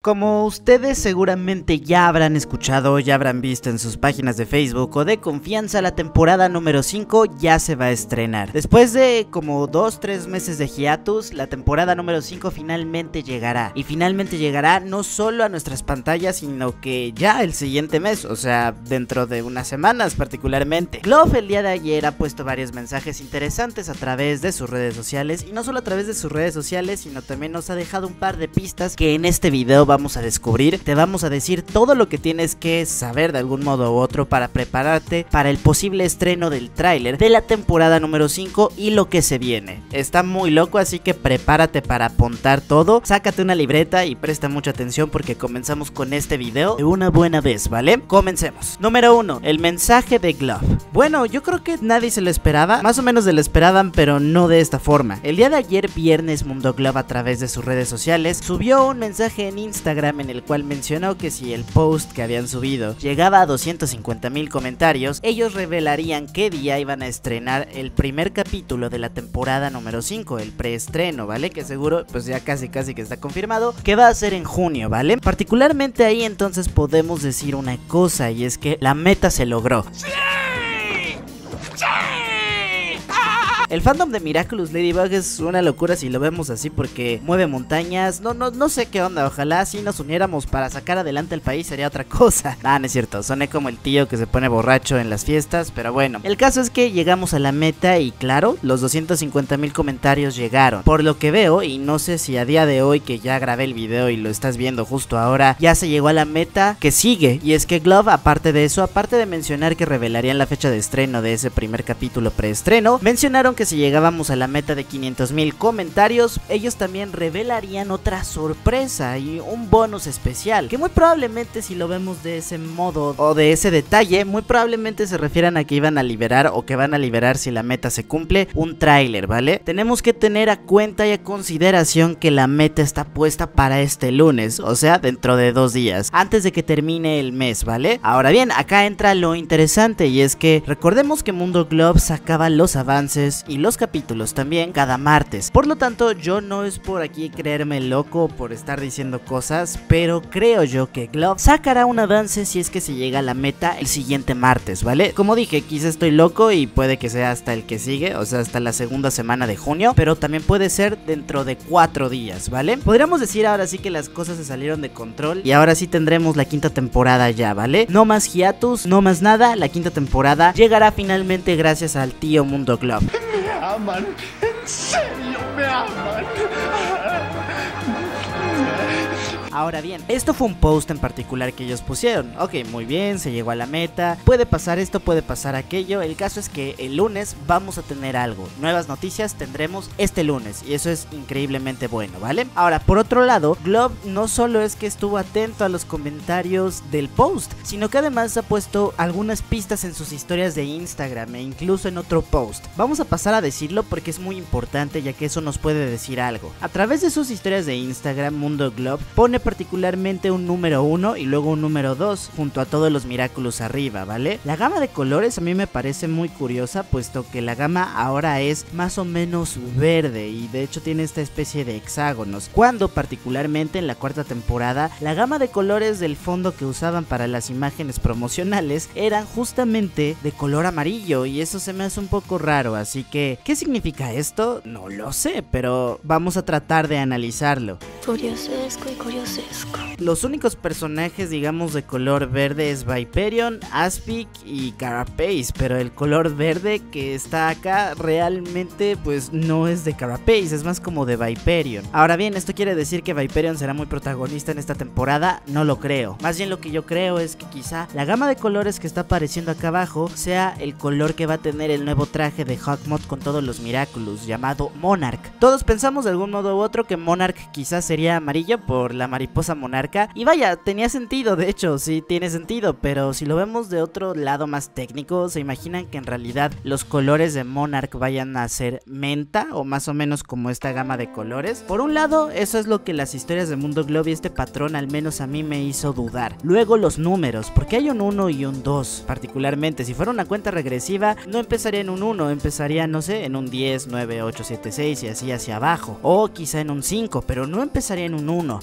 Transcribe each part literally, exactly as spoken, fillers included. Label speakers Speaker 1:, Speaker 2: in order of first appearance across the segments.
Speaker 1: Como ustedes seguramente ya habrán escuchado o ya habrán visto en sus páginas de Facebook o de confianza, la temporada número cinco ya se va a estrenar. Después de como dos tres meses de hiatus, la temporada número cinco finalmente llegará. Y finalmente llegará no solo a nuestras pantallas, sino que ya el siguiente mes, o sea, dentro de unas semanas particularmente. Glove el día de ayer ha puesto varios mensajes interesantes a través de sus redes sociales. Y no solo a través de sus redes sociales, sino también nos ha dejado un par de pistas que en este video vamos a descubrir. Te vamos a decir todo lo que tienes que saber de algún modo u otro para prepararte para el posible estreno del tráiler de la temporada número cinco y lo que se viene. Está muy loco, así que prepárate para apuntar todo, sácate una libreta y presta mucha atención porque comenzamos con este video de una buena vez, ¿vale? Comencemos. Número uno, el mensaje de Glove. Bueno, yo creo que nadie se lo esperaba, más o menos se lo esperaban, pero no de esta forma. El día de ayer, viernes, Mundo Glove a través de sus redes sociales subió un mensaje en Instagram en el cual mencionó que si el post que habían subido llegaba a doscientos cincuenta mil comentarios, ellos revelarían qué día iban a estrenar el primer capítulo de la temporada número cinco, el preestreno, ¿vale? Que seguro, pues ya casi casi que está confirmado, que va a ser en junio, ¿vale? Particularmente ahí entonces podemos decir una cosa, y es que la meta se logró. ¡Sí! ¡Sí! El fandom de Miraculous Ladybug es una locura si lo vemos así, porque mueve montañas. No, no, no sé qué onda, ojalá si nos uniéramos para sacar adelante el país sería otra cosa. Ah, no es cierto, soné como el tío que se pone borracho en las fiestas, pero bueno. El caso es que llegamos a la meta y claro, los doscientos cincuenta mil comentarios llegaron. Por lo que veo, y no sé si a día de hoy que ya grabé el video y lo estás viendo justo ahora, ya se llegó a la meta que sigue. Y es que Glove, aparte de eso, aparte de mencionar que revelarían la fecha de estreno de ese primer capítulo preestreno, mencionaron que si llegábamos a la meta de quinientos mil comentarios, ellos también revelarían otra sorpresa y un bonus especial, que muy probablemente, si lo vemos de ese modo o de ese detalle, muy probablemente se refieran a que iban a liberar o que van a liberar, si la meta se cumple, un tráiler, ¿vale? Tenemos que tener a cuenta y a consideración que la meta está puesta para este lunes, o sea, dentro de dos días, antes de que termine el mes, ¿vale? Ahora bien, acá entra lo interesante, y es que recordemos que Mundo Glove sacaba los avances y los capítulos también cada martes. Por lo tanto, yo no es por aquí creerme loco por estar diciendo cosas, pero creo yo que Glove sacará un avance si es que se llega a la meta el siguiente martes, ¿vale? Como dije, quizá estoy loco y puede que sea hasta el que sigue, o sea, hasta la segunda semana de junio, pero también puede ser dentro de cuatro días, ¿vale? Podríamos decir ahora sí que las cosas se salieron de control y ahora sí tendremos la quinta temporada ya, ¿vale? No más hiatus, no más nada, la quinta temporada llegará finalmente gracias al tío Mundo Glove.
Speaker 2: Me aman, en serio me aman.
Speaker 1: Ahora bien, esto fue un post en particular que ellos pusieron. Ok, muy bien, se llegó a la meta. Puede pasar esto, puede pasar aquello. El caso es que el lunes vamos a tener algo. Nuevas noticias tendremos este lunes y eso es increíblemente bueno, ¿vale? Ahora, por otro lado, Glove no solo es que estuvo atento a los comentarios del post, sino que además ha puesto algunas pistas en sus historias de Instagram e incluso en otro post. Vamos a pasar a decirlo porque es muy importante, ya que eso nos puede decir algo. A través de sus historias de Instagram, Mundo Glove pone particularmente un número uno y luego un número dos junto a todos los Miraculous arriba, ¿vale? La gama de colores a mí me parece muy curiosa, puesto que la gama ahora es más o menos verde y de hecho tiene esta especie de hexágonos, cuando particularmente en la cuarta temporada la gama de colores del fondo que usaban para las imágenes promocionales eran justamente de color amarillo, y eso se me hace un poco raro, así que ¿qué significa esto? No lo sé, pero vamos a tratar de analizarlo.
Speaker 3: Curiosesco y curiosesco.
Speaker 1: Los únicos personajes, digamos, de color verde es Viperion, Aspic y Carapace, pero el color verde que está acá realmente pues no es de Carapace, es más como de Viperion. Ahora bien, ¿esto quiere decir que Viperion será muy protagonista en esta temporada? No lo creo. Más bien lo que yo creo es que quizá la gama de colores que está apareciendo acá abajo sea el color que va a tener el nuevo traje de Hawkmoth con todos los Miraculous, llamado Monarch. Todos pensamos de algún modo u otro que Monarch quizás sería amarillo por la mariposa monarca, y vaya, tenía sentido, de hecho, sí tiene sentido, pero si lo vemos de otro lado más técnico, se imaginan que en realidad los colores de Monarch vayan a ser menta, o más o menos como esta gama de colores. Por un lado, eso es lo que las historias de Mundo Glove y este patrón al menos a mí me hizo dudar. Luego los números, porque hay un uno y un dos, particularmente, si fuera una cuenta regresiva, no empezaría en un uno, empezaría, no sé, en un diez, nueve, ocho, siete, seis y así hacia abajo, o quizá en un cinco, pero no empezaría en un uno. Después de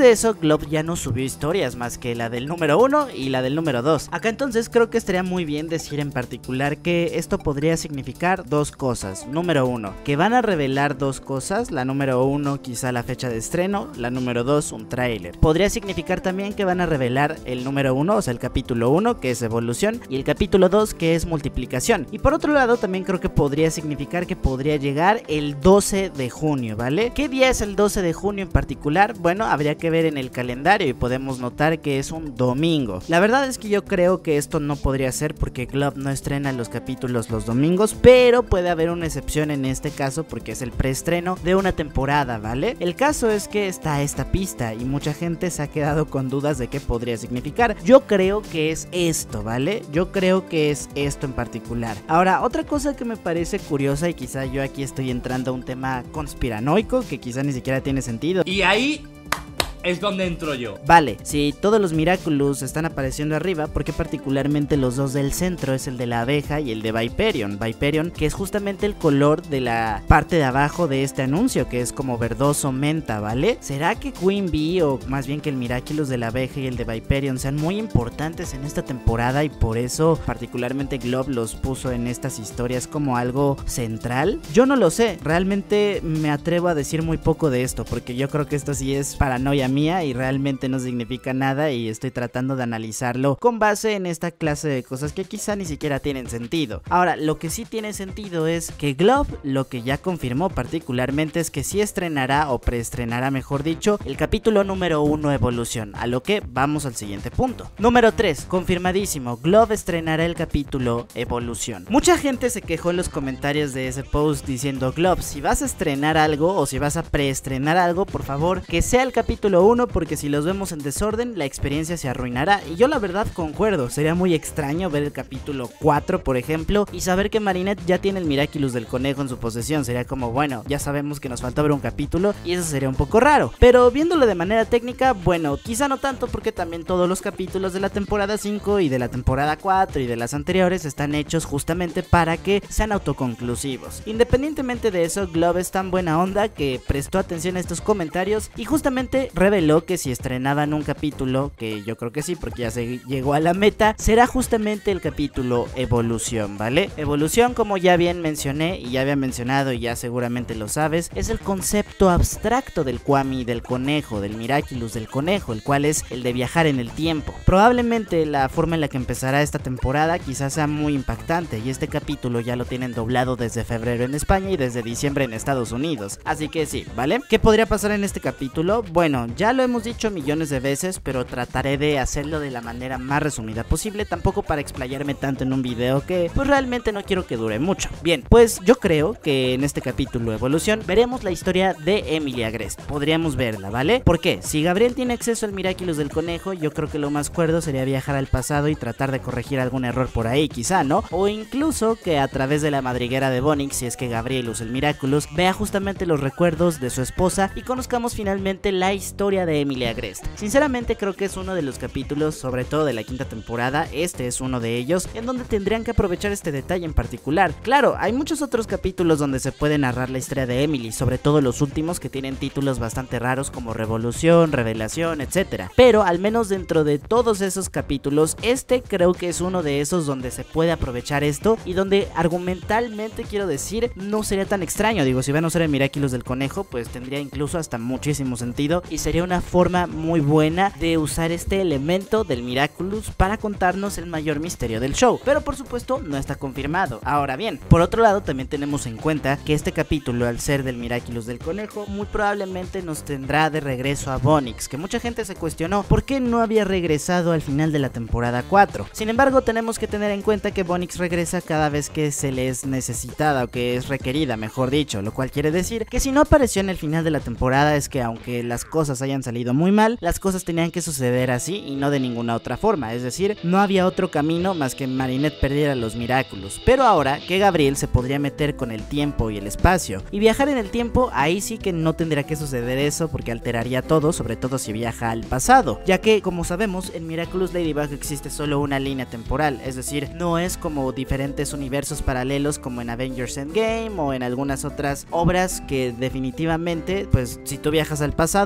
Speaker 1: de eso, Glob ya no subió historias más que la del número uno y la del número dos. Acá entonces creo que estaría muy bien decir en particular que esto podría significar dos cosas. Número uno, que van a revelar dos cosas. La número uno quizá la fecha de estreno, la número dos un tráiler. Podría significar también que van a revelar el número uno, o sea el capítulo uno, que es evolución, y el capítulo dos, que es multiplicación. Y por otro lado también creo que podría significar que podría llegar el doce de junio, ¿vale? ¿Qué día es el doce de junio en particular? Bueno, habría que ver en el calendario y podemos notar que es un domingo. La verdad es que yo creo que esto no podría ser porque Glob no estrena los capítulos los domingos, pero puede haber una excepción en este caso porque es el preestreno de una temporada, ¿vale? El caso es que está esta pista y mucha gente se ha quedado con dudas de qué podría significar. Yo creo que es esto, ¿vale? Yo creo que es esto en particular. Ahora, otra cosa que me parece curiosa y quizá yo aquí estoy entrando a un tema conspiranoico que quizá ni siquiera tiene sentido.
Speaker 4: Y ahí es donde entro yo.
Speaker 1: Vale, si todos los Miraculous están apareciendo arriba, ¿por qué particularmente los dos del centro? Es el de la abeja y el de Viperion. Viperion, que es justamente el color de la parte de abajo de este anuncio, que es como verdoso menta, ¿vale? ¿Será que Queen Bee, o más bien que el Miraculous de la abeja y el de Viperion sean muy importantes en esta temporada y por eso particularmente Glob los puso en estas historias como algo central? Yo no lo sé, realmente me atrevo a decir muy poco de esto, porque yo creo que esto sí es paranoia mía y realmente no significa nada y estoy tratando de analizarlo con base en esta clase de cosas que quizá ni siquiera tienen sentido. Ahora, lo que sí tiene sentido es que Glob lo que ya confirmó particularmente es que sí estrenará o preestrenará, mejor dicho, el capítulo número uno Evolución, a lo que vamos al siguiente punto. Número tres, confirmadísimo, Glob estrenará el capítulo Evolución. Mucha gente se quejó en los comentarios de ese post diciendo: Glob, si vas a estrenar algo o si vas a preestrenar algo, por favor que sea el capítulo uno, porque si los vemos en desorden la experiencia se arruinará. Y yo la verdad concuerdo, sería muy extraño ver el capítulo cuatro por ejemplo y saber que Marinette ya tiene el Miraculous del conejo en su posesión. Sería como, bueno, ya sabemos que nos falta ver un capítulo y eso sería un poco raro, pero viéndolo de manera técnica, bueno, quizá no tanto, porque también todos los capítulos de la temporada cinco y de la temporada cuatro y de las anteriores están hechos justamente para que sean autoconclusivos. Independientemente de eso, Glob es tan buena onda que prestó atención a estos comentarios y justamente reveló que si estrenaban un capítulo, que yo creo que sí porque ya se llegó a la meta, será justamente el capítulo Evolución, ¿vale? Evolución, como ya bien mencioné y ya había mencionado y ya seguramente lo sabes, es el concepto abstracto del Kwami, del conejo, del Miraculous del conejo, el cual es el de viajar en el tiempo. Probablemente la forma en la que empezará esta temporada quizás sea muy impactante y este capítulo ya lo tienen doblado desde febrero en España y desde diciembre en Estados Unidos, así que sí, ¿vale? ¿Qué podría pasar en este capítulo? Bueno, ya lo hemos dicho millones de veces, pero trataré de hacerlo de la manera más resumida posible, tampoco para explayarme tanto en un video que pues realmente no quiero que dure mucho. Bien, pues yo creo que en este capítulo Evolución veremos la historia de Emilia Agreste. Podríamos verla, ¿vale? ¿Por qué? Si Gabriel tiene acceso al Miraculous del conejo, yo creo que lo más cuerdo sería viajar al pasado y tratar de corregir algún error por ahí, quizá, ¿no? O incluso que a través de la madriguera de Bonix, si es que Gabriel usa el Miraculous, vea justamente los recuerdos de su esposa y conozcamos finalmente la historia de Emilia Agreste. Sinceramente creo que es uno de los capítulos, sobre todo de la quinta temporada, este es uno de ellos, en donde tendrían que aprovechar este detalle en particular. Claro, hay muchos otros capítulos donde se puede narrar la historia de Emily, sobre todo los últimos que tienen títulos bastante raros como Revolución, Revelación, etcétera. Pero al menos dentro de todos esos capítulos, este creo que es uno de esos donde se puede aprovechar esto y donde argumentalmente, quiero decir, no sería tan extraño. Digo, si van a usar el Miraculous del conejo, pues tendría incluso hasta muchísimo sentido y sería una forma muy buena de usar este elemento del Miraculous para contarnos el mayor misterio del show, pero por supuesto no está confirmado. Ahora bien, por otro lado también tenemos en cuenta que este capítulo, al ser del Miraculous del conejo, muy probablemente nos tendrá de regreso a Bonix, que mucha gente se cuestionó por qué no había regresado al final de la temporada cuatro. Sin embargo, tenemos que tener en cuenta que Bonix regresa cada vez que se le es necesitada o que es requerida, mejor dicho, lo cual quiere decir que si no apareció en el final de la temporada es que aunque las cosas hayan salido muy mal, las cosas tenían que suceder así y no de ninguna otra forma, es decir, no había otro camino más que Marinette perdiera los Miraculous. Pero ahora que Gabriel se podría meter con el tiempo y el espacio y viajar en el tiempo, ahí sí que no tendría que suceder eso porque alteraría todo, sobre todo si viaja al pasado, ya que como sabemos en Miraculous Ladybug existe solo una línea temporal, es decir, no es como diferentes universos paralelos como en Avengers Endgame o en algunas otras obras que definitivamente, pues si tú viajas al pasado cambia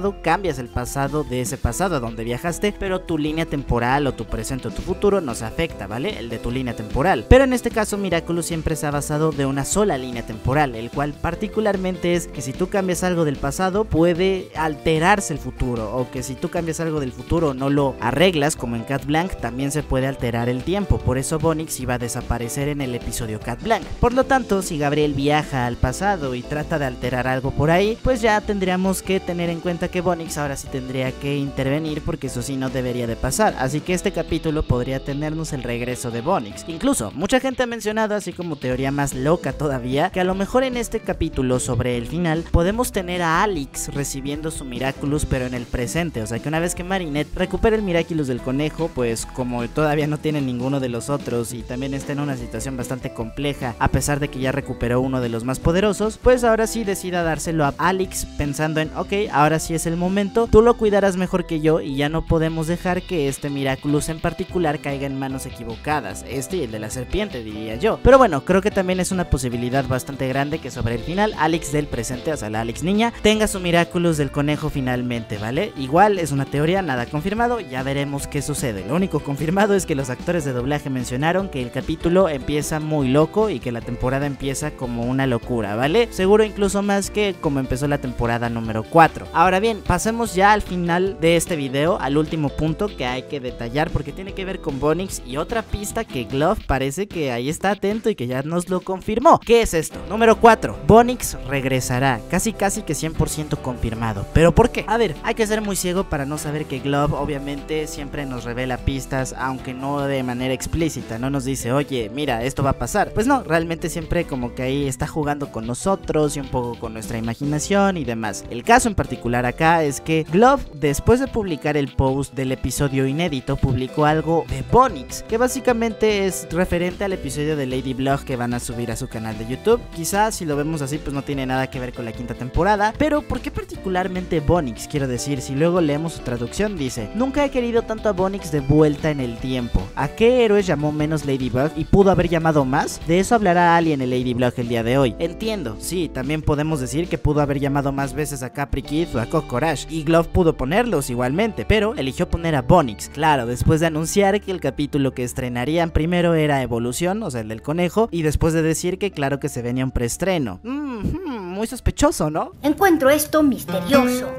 Speaker 1: cambias el pasado de ese pasado a donde viajaste, pero tu línea temporal o tu presente o tu futuro no se afecta, ¿vale? El de tu línea temporal. Pero en este caso Miraculous siempre se ha basado de una sola línea temporal, el cual particularmente es que si tú cambias algo del pasado puede alterarse el futuro, o que si tú cambias algo del futuro no lo arreglas, como en Cat Blanc, también se puede alterar el tiempo. Por eso Bonix iba a desaparecer en el episodio Cat Blanc. Por lo tanto, si Gabriel viaja al pasado y trata de alterar algo por ahí, pues ya tendríamos que tener en cuenta que Bonix ahora sí tendría que intervenir, porque eso sí no debería de pasar. Así que este capítulo podría tenernos el regreso de Bonix. Incluso mucha gente ha mencionado, así como teoría más loca todavía, que a lo mejor en este capítulo sobre el final podemos tener a Alex recibiendo su Miraculous pero en el presente. O sea que una vez que Marinette recupere el Miraculous del conejo, pues como todavía no tiene ninguno de los otros y también está en una situación bastante compleja a pesar de que ya recuperó uno de los más poderosos, pues ahora sí decida dárselo a Alex pensando en ok, ahora sí es el momento, tú lo cuidarás mejor que yo y ya no podemos dejar que este Miraculous en particular caiga en manos equivocadas, este y el de la serpiente diría yo. Pero bueno, creo que también es una posibilidad bastante grande que sobre el final Alex del presente, o sea la Alex niña, tenga su Miraculous del conejo finalmente, ¿vale? Igual es una teoría, nada confirmado, ya veremos qué sucede. Lo único confirmado es que los actores de doblaje mencionaron que el capítulo empieza muy loco y que la temporada empieza como una locura, ¿vale? Seguro incluso más que como empezó la temporada número cuatro. Ahora bien, pasemos ya al final de este video, al último punto que hay que detallar porque tiene que ver con Bonix y otra pista que Glove parece que ahí está atento y que ya nos lo confirmó. ¿Qué es esto? Número cuatro. Bonix regresará, casi casi que cien por ciento confirmado. ¿Pero por qué? A ver, hay que ser muy ciego para no saber que Glove obviamente siempre nos revela pistas, aunque no de manera explícita, no nos dice, oye, mira, esto va a pasar. Pues no, realmente siempre como que ahí está jugando con nosotros y un poco con nuestra imaginación y demás. El caso en particular acá es que Glove, después de publicar el post del episodio inédito, publicó algo de Bonix, que básicamente es referente al episodio de Ladybug que van a subir a su canal de YouTube. Quizás si lo vemos así pues no tiene nada que ver con la quinta temporada, pero ¿por qué particularmente Bonix? Quiero decir, si luego leemos su traducción dice, nunca he querido tanto a Bonix de vuelta en el tiempo. ¿A qué héroes llamó menos Ladybug y pudo haber llamado más? De eso hablará Alien en Ladybug el día de hoy. Entiendo, sí, también podemos decir que pudo haber llamado más veces a Capri Kid o a Cocorash, y Glove pudo ponerlos igualmente, pero eligió poner a Bonix, claro, después de anunciar que el capítulo que estrenarían primero era Evolución, o sea el del conejo, y después de decir que claro que se venía un preestreno. Mm-hmm, muy sospechoso, ¿no?
Speaker 5: Encuentro esto misterioso.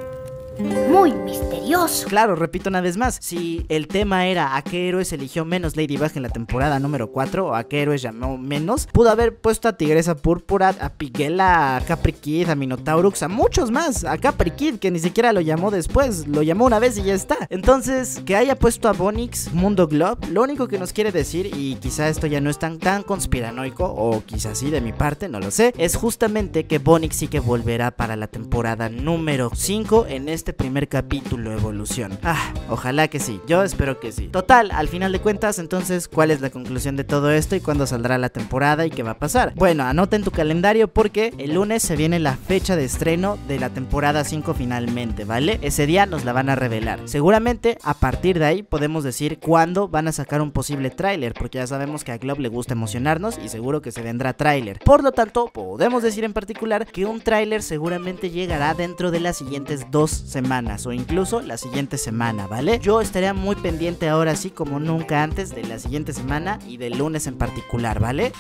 Speaker 5: Muy misterioso.
Speaker 1: Claro, repito una vez más, si el tema era a qué héroes eligió menos Ladybug en la temporada número cuatro o a qué héroes llamó menos, pudo haber puesto a Tigresa Púrpura, a Piguela, a Capri Kid, a Minotaurus, a muchos más, a Capri Kid que ni siquiera lo llamó después, lo llamó una vez y ya está. Entonces, que haya puesto a Bonix Mundo Glove, lo único que nos quiere decir, y quizá esto ya no es tan, tan conspiranoico, o quizás sí de mi parte, no lo sé, es justamente que Bonix sí que volverá para la temporada número cinco en este primer capítulo Evolución. Ah, ojalá que sí, yo espero que sí. Total, al final de cuentas, entonces, ¿cuál es la conclusión de todo esto y cuándo saldrá la temporada y qué va a pasar? Bueno, anota en tu calendario porque el lunes se viene la fecha de estreno de la temporada cinco finalmente, ¿vale? Ese día nos la van a revelar. Seguramente a partir de ahí podemos decir cuándo van a sacar un posible tráiler, porque ya sabemos que a Glove le gusta emocionarnos y seguro que se vendrá tráiler. Por lo tanto, podemos decir en particular que un tráiler seguramente llegará dentro de las siguientes dos semanas o incluso la siguiente semana, ¿vale? Yo estaría muy pendiente ahora sí como nunca antes de la siguiente semana y del lunes en particular, ¿vale?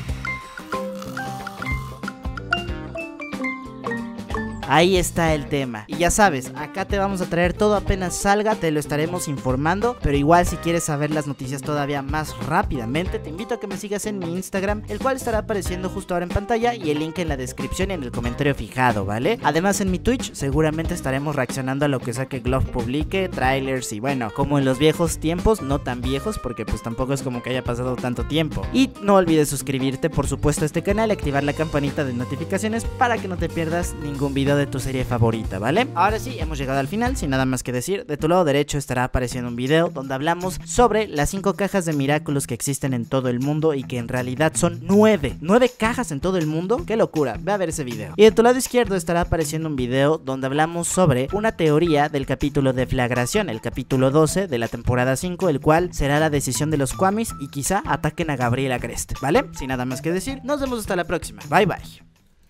Speaker 1: Ahí está el tema. Y ya sabes, acá te vamos a traer todo apenas salga, te lo estaremos informando. Pero igual si quieres saber las noticias todavía más rápidamente, te invito a que me sigas en mi Instagram, el cual estará apareciendo justo ahora en pantalla y el link en la descripción y en el comentario fijado, ¿vale? Además en mi Twitch seguramente estaremos reaccionando a lo que sea que Glove publique, trailers y bueno, como en los viejos tiempos, no tan viejos porque pues tampoco es como que haya pasado tanto tiempo. Y no olvides suscribirte por supuesto a este canal y activar la campanita de notificaciones para que no te pierdas ningún video de tu serie favorita, ¿vale? Ahora sí, hemos llegado al final, sin nada más que decir. De tu lado derecho estará apareciendo un video donde hablamos sobre las cinco cajas de Miraculous que existen en todo el mundo y que en realidad son nueve, nueve cajas en todo el mundo. ¡Qué locura! Ve a ver ese video. Y de tu lado izquierdo estará apareciendo un video donde hablamos sobre una teoría del capítulo de Flagración, el capítulo doce de la temporada cinco, el cual será la decisión de los Kwamis y quizá ataquen a Gabriel Agreste, ¿vale? Sin nada más que decir, nos vemos hasta la próxima. Bye bye.